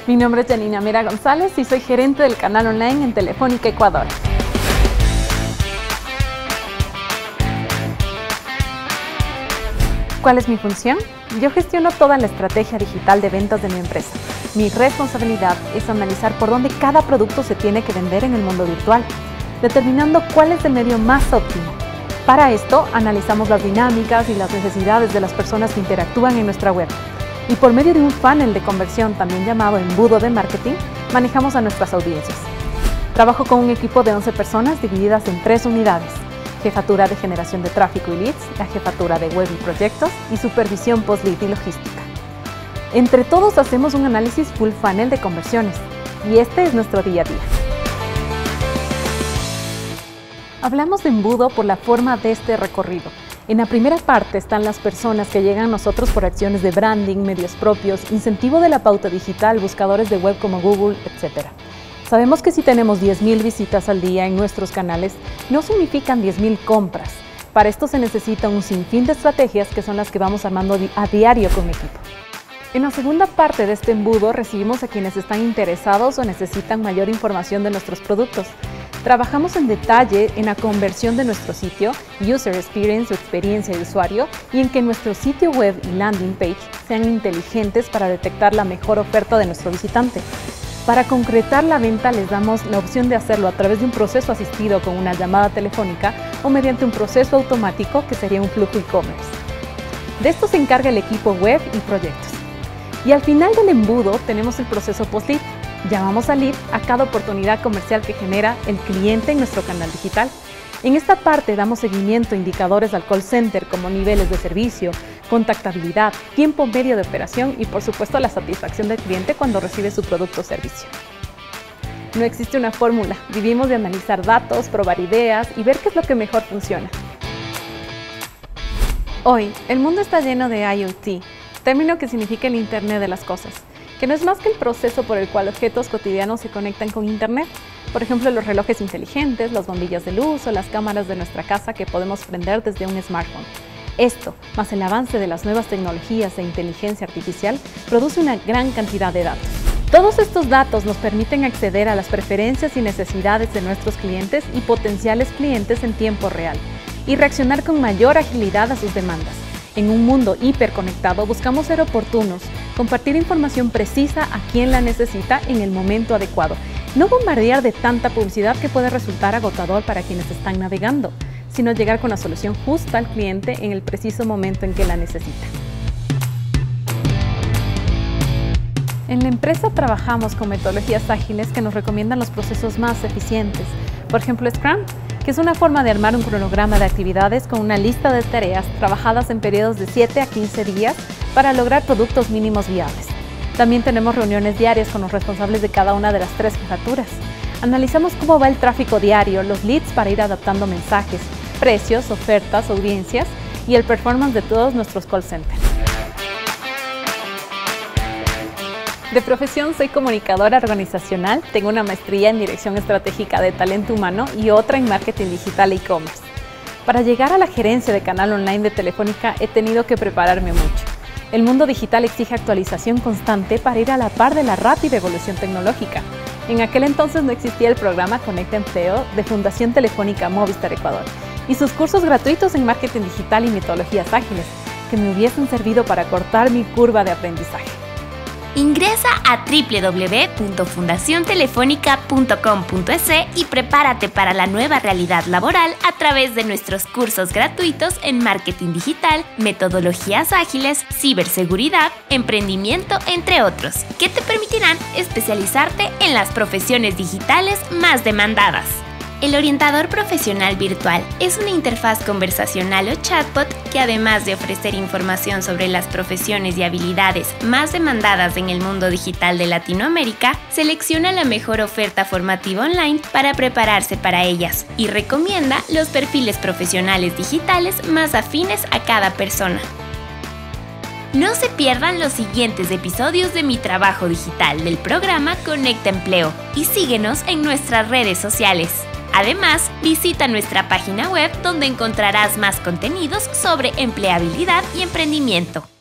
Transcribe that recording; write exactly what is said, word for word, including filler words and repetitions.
Mi nombre es Janina Mera González y soy gerente del canal online en Telefónica Ecuador. ¿Cuál es mi función? Yo gestiono toda la estrategia digital de ventas de mi empresa. Mi responsabilidad es analizar por dónde cada producto se tiene que vender en el mundo virtual, determinando cuál es el medio más óptimo. Para esto, analizamos las dinámicas y las necesidades de las personas que interactúan en nuestra web. Y por medio de un funnel de conversión, también llamado embudo de marketing, manejamos a nuestras audiencias. Trabajo con un equipo de once personas divididas en tres unidades: jefatura de generación de tráfico y leads, la jefatura de web y proyectos y supervisión post-lead y logística. Entre todos hacemos un análisis full funnel de conversiones y este es nuestro día a día. Hablamos de embudo por la forma de este recorrido. En la primera parte están las personas que llegan a nosotros por acciones de branding, medios propios, incentivo de la pauta digital, buscadores de web como Google, etcétera. Sabemos que si tenemos diez mil visitas al día en nuestros canales, no significan diez mil compras. Para esto se necesita un sinfín de estrategias que son las que vamos armando a diario con mi equipo. En la segunda parte de este embudo recibimos a quienes están interesados o necesitan mayor información de nuestros productos. Trabajamos en detalle en la conversión de nuestro sitio, User Experience o experiencia de usuario, y en que nuestro sitio web y landing page sean inteligentes para detectar la mejor oferta de nuestro visitante. Para concretar la venta les damos la opción de hacerlo a través de un proceso asistido con una llamada telefónica o mediante un proceso automático que sería un flujo e-commerce. De esto se encarga el equipo web y proyectos. Y al final del embudo tenemos el proceso post-lead. Llamamos a lead a cada oportunidad comercial que genera el cliente en nuestro canal digital. En esta parte damos seguimiento a indicadores al call center como niveles de servicio, contactabilidad, tiempo medio de operación y por supuesto la satisfacción del cliente cuando recibe su producto o servicio. No existe una fórmula, vivimos de analizar datos, probar ideas y ver qué es lo que mejor funciona. Hoy, el mundo está lleno de I O T, término que significa el Internet de las cosas, que no es más que el proceso por el cual objetos cotidianos se conectan con Internet. Por ejemplo, los relojes inteligentes, las bombillas de luz o las cámaras de nuestra casa que podemos prender desde un smartphone. Esto, más el avance de las nuevas tecnologías e inteligencia artificial, produce una gran cantidad de datos. Todos estos datos nos permiten acceder a las preferencias y necesidades de nuestros clientes y potenciales clientes en tiempo real y reaccionar con mayor agilidad a sus demandas. En un mundo hiperconectado buscamos ser oportunos, compartir información precisa a quien la necesita en el momento adecuado. No bombardear de tanta publicidad que puede resultar agotador para quienes están navegando, sino llegar con la solución justa al cliente en el preciso momento en que la necesita. En la empresa trabajamos con metodologías ágiles que nos recomiendan los procesos más eficientes. Por ejemplo, Scrum, que es una forma de armar un cronograma de actividades con una lista de tareas trabajadas en periodos de siete a quince días para lograr productos mínimos viables. También tenemos reuniones diarias con los responsables de cada una de las tres jefaturas. Analizamos cómo va el tráfico diario, los leads para ir adaptando mensajes, precios, ofertas, audiencias y el performance de todos nuestros call centers. De profesión soy comunicadora organizacional, tengo una maestría en Dirección Estratégica de Talento Humano y otra en Marketing Digital e e-commerce. Para llegar a la gerencia de canal online de Telefónica he tenido que prepararme mucho. El mundo digital exige actualización constante para ir a la par de la rápida evolución tecnológica. En aquel entonces no existía el programa Conecta Empleo de Fundación Telefónica Movistar Ecuador y sus cursos gratuitos en Marketing Digital y Metodologías Ágiles, que me hubiesen servido para cortar mi curva de aprendizaje. Ingresa a doble u doble u doble u punto fundación telefónica punto com punto es y prepárate para la nueva realidad laboral a través de nuestros cursos gratuitos en marketing digital, metodologías ágiles, ciberseguridad, emprendimiento, entre otros, que te permitirán especializarte en las profesiones digitales más demandadas. El orientador profesional virtual es una interfaz conversacional o chatbot que, además de ofrecer información sobre las profesiones y habilidades más demandadas en el mundo digital de Latinoamérica, selecciona la mejor oferta formativa online para prepararse para ellas y recomienda los perfiles profesionales digitales más afines a cada persona. No se pierdan los siguientes episodios de Mi Trabajo Digital del programa Conecta Empleo y síguenos en nuestras redes sociales. Además, visita nuestra página web donde encontrarás más contenidos sobre empleabilidad y emprendimiento.